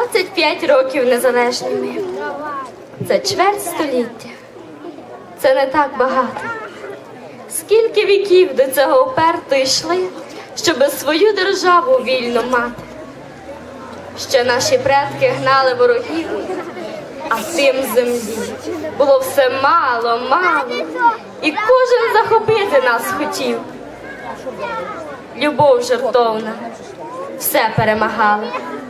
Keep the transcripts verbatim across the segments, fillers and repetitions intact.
двадцять п'ять років незалежними. Це чверть століття. Це не так багато. Скільки віків до цього вперто йшли, щоби свою державу вільно мати. Ще наші предки гнали ворогів, а тим землі було все мало, мало, і кожен захопити нас хотів. Любов жертовна все перемагала.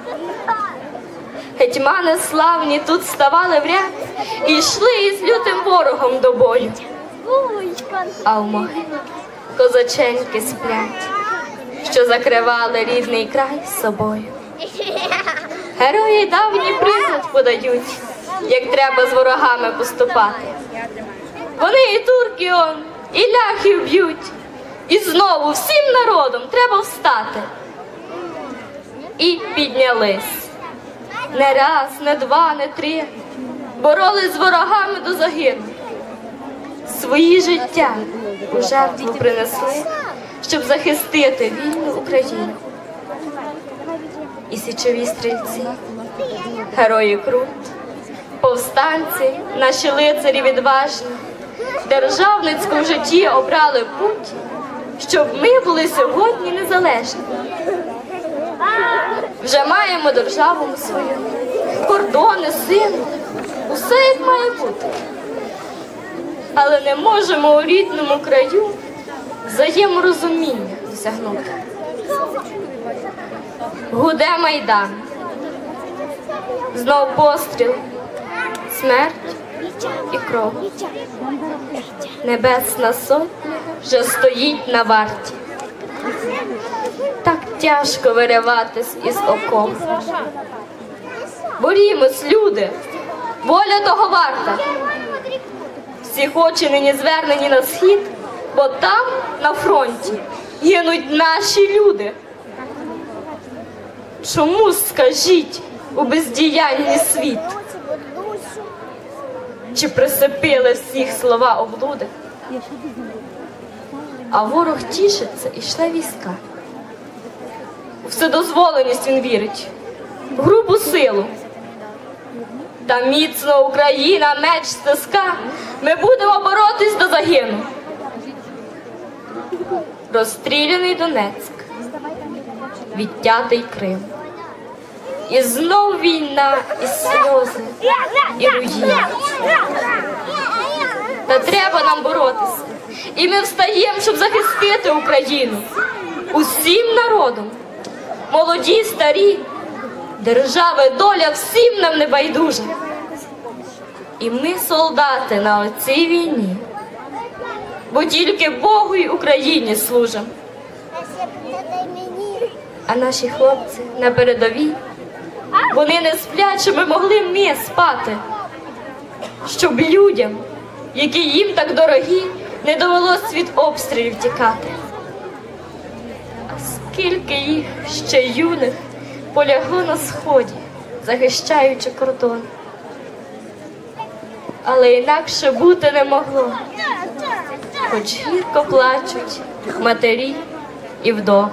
Гетьмани славні тут ставали в ряд і йшли із лютим ворогом до бою. А в могилі козаченьки сплять, що закривали рідний край собою. Герої давні приклад подають, як треба з ворогами поступати. Вони і турки он, і ляхів б'ють, і знову всім народом треба встати. І піднялись. Не раз, не два, не три. Боролись з ворогами до загину. Свої життя у жертву принесли, щоб захистити вільну Україну. І січові стрільці, герої Крут, повстанці, наші лицарі відважні, державницьку в житті обрали путь, щоб ми були сьогодні незалежні. Вже маємо державу свою, кордони, символи, усе як має бути. Але не можемо у рідному краю взаєморозуміння досягнути. Гуде Майдан, знов постріл, смерть і кров. Небесна сотня вже стоїть на варті. Так тяжко вириватись із окопу. Борімось, люди, воля того варта. Всі очі нині звернені на схід, бо там, на фронті, гинуть наші люди. Чому, скажіть, у бездіянні світ? Чи присипили всіх слова облуди? А ворог тішиться і шле війська. У вседозволеність він вірить, в грубу силу. Та міцно Україна меч стиска, ми будемо боротись до загину. Розстріляний Донецьк, відтятий Крим. І знов війна, і сльози, і руїна. Та треба нам боротися. І ми встаємо, щоб захистити Україну. Усім народом, молоді, старі, держави, доля всім нам не байдужа. І ми солдати на оцій війні, бо тільки Богу й Україні служимо. А наші хлопці на передовій, вони не сплять, щоб ми могли ми спати, щоб людям, які їм так дорогі, не довелось від обстрілів тікати. А скільки їх ще юних полягло на сході, захищаючи кордон. Але інакше бути не могло, хоч гірко плачуть матері і вдови.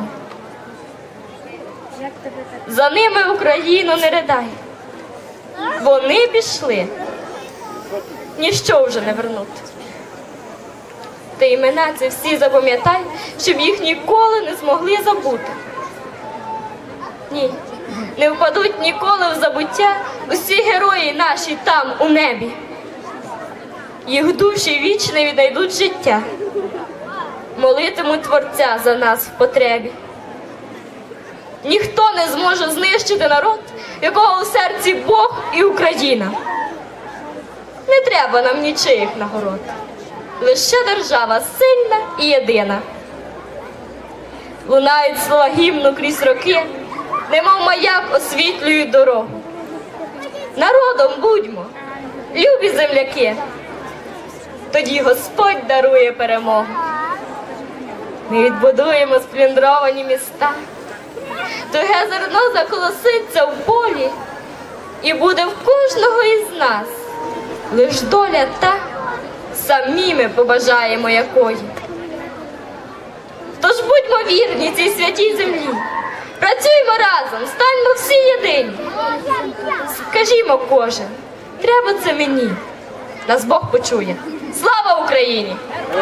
За ними Україну не ридай. Вони пішли, ніщо вже не вернути. Ти імена ці всі запам'ятай, щоб їх ніколи не змогли забути. Ні, не впадуть ніколи в забуття усі герої наші там, у небі. Їх душі вічно віднайдуть життя, молитимуть Творця за нас в потребі. Ніхто не зможе знищити народ, якого у серці Бог і Україна. Не треба нам нічиїх нагород, лише держава сильна і єдина. Лунають слова гімну крізь роки, немов маяк освітлюють дорогу. Народом будьмо, любі земляки, тоді Господь дарує перемогу. Ми відбудуємо спліндровані міста, туге зерно заколоситься в полі, і буде в кожного із нас лиш доля та, самі ми побажаємо якої. Тож будьмо вірні цій святій землі, працюймо разом, станьмо всі єдині. Співаймо кожен. Треба це мені. Нас Бог почує. Слава Україні!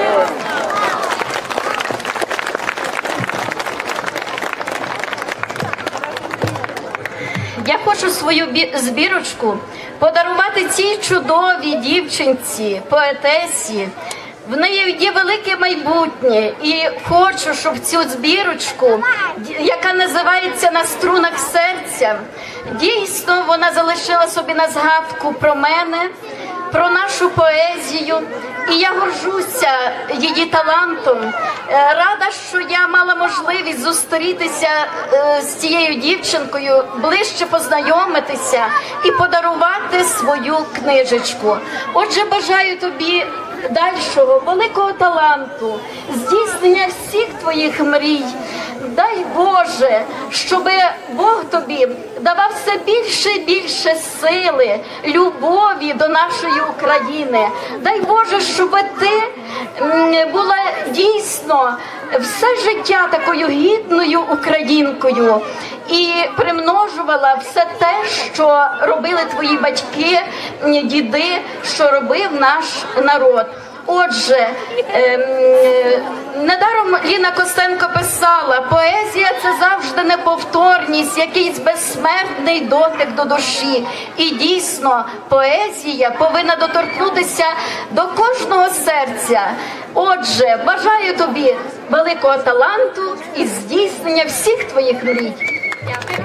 Я хочу свою збірочку подарувати цій чудовій дівчинці, поетесі. В неї є велике майбутнє, і хочу, щоб цю збірочку, яка називається «На струнах серця», дійсно вона залишила собі на згадку про мене, про нашу поезію. І я горжуся її талантом. Рада, що я мала можливість зустрітися з цією дівчинкою, ближче познайомитися і подарувати свою книжечку. Отже, бажаю тобі дальшого великого таланту, здійснення всіх твоїх мрій. Дай Боже, щоб Бог тобі давав все більше і більше сили, любові до нашої України. Дай Боже, щоб ти була дійсно все життя такою гідною українкою і примножувала все те, що робили твої батьки, діди, що робив наш народ. Отже, ем, недаром Ліна Костенко писала: поезія – це завжди неповторність, якийсь безсмертний дотик до душі. І дійсно, поезія повинна доторкнутися до кожного серця. Отже, бажаю тобі великого таланту і здійснення всіх твоїх мрій. Дякую.